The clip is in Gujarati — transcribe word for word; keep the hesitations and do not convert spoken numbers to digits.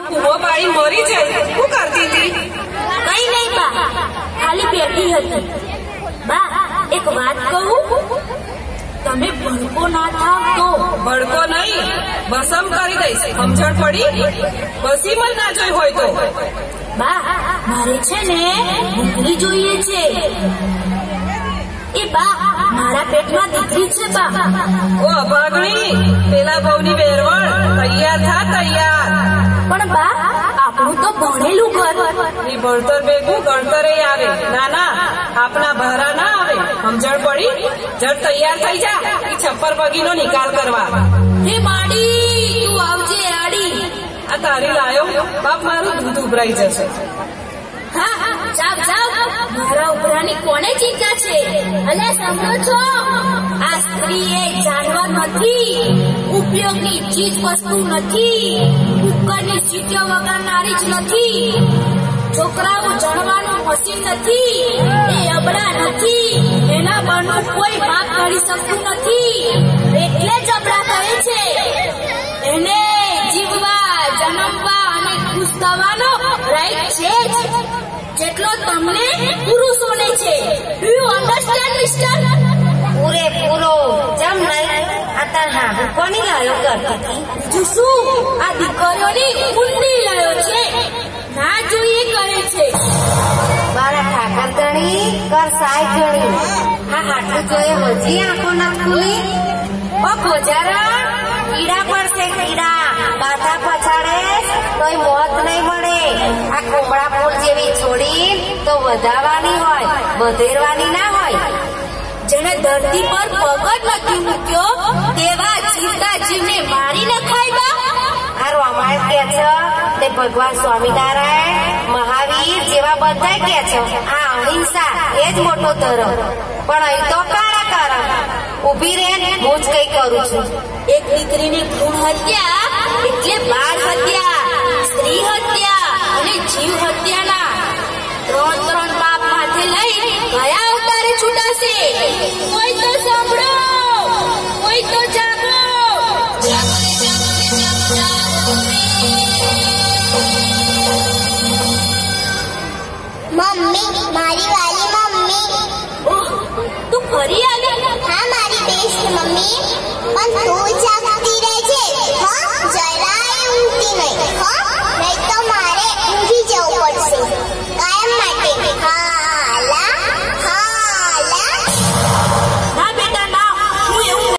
કુવો પાણી મરી જાય શું કરતી હતી? કઈ નહીં બા, ખાલી બેઠી હતી. બા એક વાત કહું, તમે ભડકો ના થાવ તો. ભડકો નહીં, ભસમ કરી દઈશ. સમજણ પડી? બસી મલ ના જોઈ હોય તો. બા મારે છે ને દીકરી જોઈએ છે. એ બા મારા પેટમાં દીકરી છે બા. ઓ અભાગણી, પેલા બહુની વેરવળ તૈયાર થા તૈયાર. પણ બા આપણું તો ભણેલું ઘર. એ ભણતર ભેગું ગણતરે આવે. ના ના, આપણા ભારા ના આવે. સમજણ પડી? જટ તૈયાર થઈ જા, એ છપ્પર પગીનો નિકાલ કરવા. હે માડી તું આવજે આડી. આ તારી લાયો બાપ, મારું દૂધ ઉભરાઈ જશે. હા જાવ જાવ, મારા ઉભરાની કોને ચિંતા છે? અને સાંભળો છો, આ સ્ત્રી એક જાનવર નથી, ઉપયોગની ચીજ વસ્તુ નથી, કુકરની સીટીઓ વગાડનારી જ નથી, છોકરાઓ જણવાનું મશીન નથી, એ અબડા નથી, એના બળનું કોઈ માપ કરી શકતું નથી, એટલે જ અબડા કહે છે. એને જીવવા, જન્મવા અને ખુશ થવાનો રાઈટ છે જ, જેટલો તમને પુરુષોને છે. Do you understand mister? પૂરેપૂરો. જમ નહીં, આ તાર હા કોની લાયો કરતી હતી? બીજું શું, આ દીકરીઓની ઊંડી લાયો છે. ના જોઈએ કરે છે. મારા ઠાકર ધણી કર સાય ધણી. હા આટલું જોઈએ હજી આંખો ના ખુલી? ઓ ખોજારા, કીડા પડશે કીડા. બાધા પછાડે તોય મોત નહીં મળે. આ કુમળા ફૂલ જેવી છોડી તો વધારવાની હોય, વધેરવાની ના હોય. જેને ધરતી પર પગ જ નથી મૂક્યો તેવા જીવતા જીવને મારી નખાય બા. આ રામાયણ કે છે તે ભગવાન સ્વામિનારાયણ, મહાવીર જેવા બધા કે છે આ અહિંસા એ જ મોટો ધર્મ. પણ અહીં તો કાળા કાળા ઉભી રહે, હું જ કઈ કરું છું. એક દીકરીની ભ્રૂણ હત્યા એટલે બાળ હત્યા, સ્ત્રી હત્યા અને જીવ હત્યાના ત્રણ ત્રણ પાપ માથે લઈ ગયા અવતારે છૂટાશે. કોઈ તો સાંભળો, કોઈ તો જાગો. મમ્મી, મારી વાલી મમ્મી. ઓહ, તું ફરી આવી? હા મારી બેસ્ટ મમ્મી, પણ તું